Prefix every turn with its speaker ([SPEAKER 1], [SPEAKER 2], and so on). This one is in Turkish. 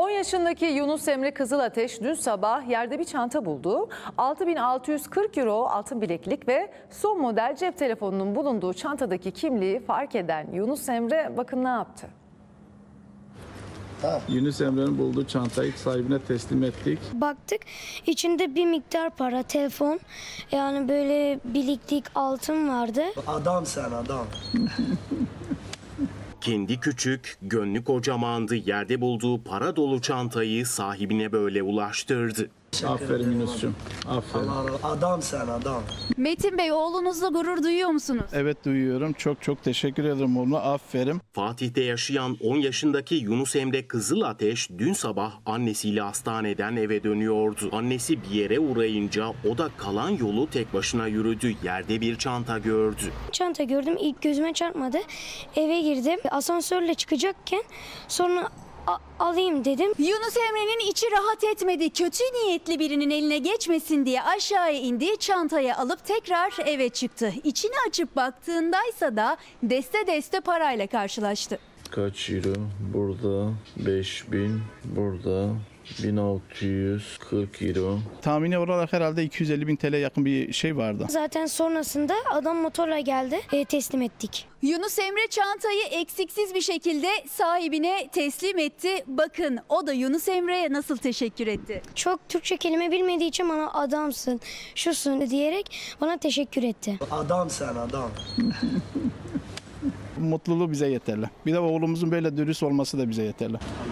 [SPEAKER 1] 10 yaşındaki Yunus Emre Kızılateş dün sabah yerde bir çanta buldu. 6.640 euro altın bileklik ve son model cep telefonunun bulunduğu çantadaki kimliği fark eden Yunus Emre bakın ne yaptı.
[SPEAKER 2] Yunus Emre'nin bulduğu çantayı sahibine teslim ettik.
[SPEAKER 3] Baktık içinde bir miktar para, telefon, yani böyle bileklik, altın vardı.
[SPEAKER 4] Adam sen adam.
[SPEAKER 5] Kendi küçük, gönlü kocamandı. Yerde bulduğu para dolu çantayı sahibine böyle ulaştırdı.
[SPEAKER 2] Aferin Yunus'cum. Aferin.
[SPEAKER 4] Adam sen adam.
[SPEAKER 6] Metin Bey, oğlunuzla gurur duyuyor musunuz?
[SPEAKER 2] Evet, duyuyorum. Çok teşekkür ederim oğluna. Aferin.
[SPEAKER 5] Fatih'te yaşayan 10 yaşındaki Yunus Emre Kızılateş dün sabah annesiyle hastaneden eve dönüyordu. Annesi bir yere uğrayınca o da kalan yolu tek başına yürüdü. Yerde bir çanta gördü.
[SPEAKER 3] Çanta gördüm, ilk gözüme çarpmadı. Eve girdim, asansörle çıkacakken sonra alayım dedim.
[SPEAKER 6] Yunus Emre'nin içi rahat etmedi. Kötü niyetli birinin eline geçmesin diye aşağıya indi, çantayı alıp tekrar eve çıktı. İçini açıp baktığındaysa da deste deste parayla karşılaştı.
[SPEAKER 7] Kaç euro? Burada 5000, burada 1640 euro.
[SPEAKER 2] Tahmini olarak herhalde 250.000 TL yakın bir şey vardı.
[SPEAKER 3] Zaten sonrasında adam motorla geldi, teslim ettik.
[SPEAKER 6] Yunus Emre çantayı eksiksiz bir şekilde sahibine teslim etti. Bakın o da Yunus Emre'ye nasıl teşekkür etti.
[SPEAKER 3] Çok Türkçe kelime bilmediği için bana adamsın, şusun diyerek bana teşekkür etti.
[SPEAKER 4] Adam sen adam.
[SPEAKER 2] Mutluluğu bize yeterli. Bir de oğlumuzun böyle dürüst olması da bize yeterli.